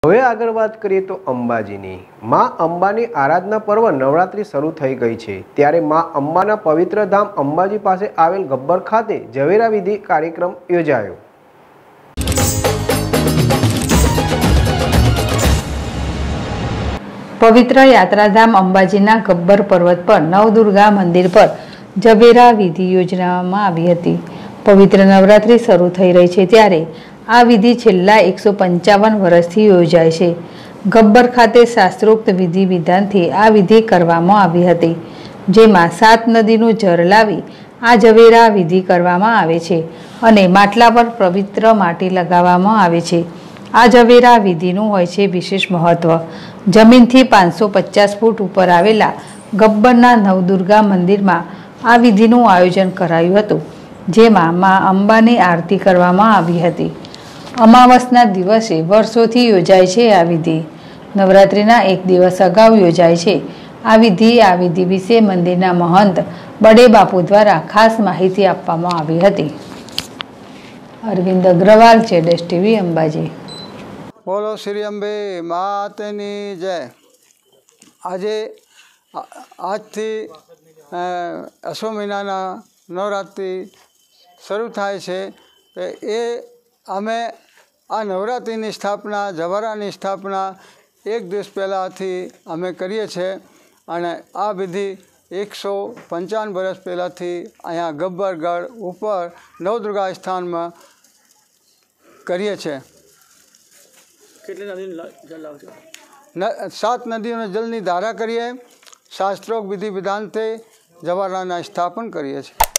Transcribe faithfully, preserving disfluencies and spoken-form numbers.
હવે આગળ વાત કરીએ તો અંબાજીની માં અંબાની આરાધના પર્વ નવરાત્રિ શરૂ થઈ ગઈ છે। ત્યારે માં અંબાના પવિત્ર ધામ અંબાજી પાસે આવેલ ગબ્બર ખાતે ઝવેરા વિધિ કાર્યક્રમ યોજાયો। પવિત્ર યાત્રાધામ અંબાજીના ગબ્બર પર્વત પર નવદુર્ગા મંદિર પર ઝવેરા વિધિ યોજવામાં આવી હતી। પવિત્ર નવરાત્રિ શરૂ થઈ રહી છે ત્યારે આ વિધિ છેલ્લા એકસો પંચાવન વર્ષથી યોજાય છે। ગબ્બર ખાતે શાસ્ત્રોક્ત વિધિ વિધાનથી આ વિધિ કરવામાં આવી હતી, જેમાં સાત નદીનું જળ લાવી આ ઝવેરા વિધિ કરવામાં આવે છે અને માટલા પર પવિત્ર માટી લગાવવામાં આવે છે। આ ઝવેરા વિધિનું હોય છે વિશેષ મહત્વ। જમીનથી પાંચસો પચાસ ફૂટ ઉપર આવેલા ગબ્બરના નવદુર્ગા મંદિરમાં આ વિધિનું આયોજન કરાયું હતું, જેમાં મા અંબાની આરતી કરવામાં આવી હતી। અમાવસના દિવસે વર્ષોથી યોજાય છે આ વિધિ। નવરાત્રિના એક દિવસ અગાઉ યોજાય છે આ વિધિ। આ વિધિ વિશે મંદિરના મહંત બડે બાપુ દ્વારા ખાસ માહિતી આપવામાં આવી હતી। અરવિંદ અગ્રવાલ, જેડેશ ટીવી, અંબાજી। બોલો શ્રી અંબે માતની જય। આજે આજથી અશ્વ મહિનાના નવરાત્રિ શરૂ થાય છે। એ અમે આ નવરાત્રિની સ્થાપના, ઝવેરાની સ્થાપના એક દિવસ પહેલાંથી અમે કરીએ છીએ અને આ વિધિ એકસો પંચાવન વર્ષ પહેલાંથી અહીંયા ગબ્બરગઢ ઉપર નવદુર્ગા સ્થાનમાં કરીએ છીએ। કેટલી નદીનું જલ લાવશો? સાત નદીઓના જલની ધારા કરીએ, શાસ્ત્રોક્ત વિધિ વિધાનથી ઝવેરાના સ્થાપન કરીએ છીએ।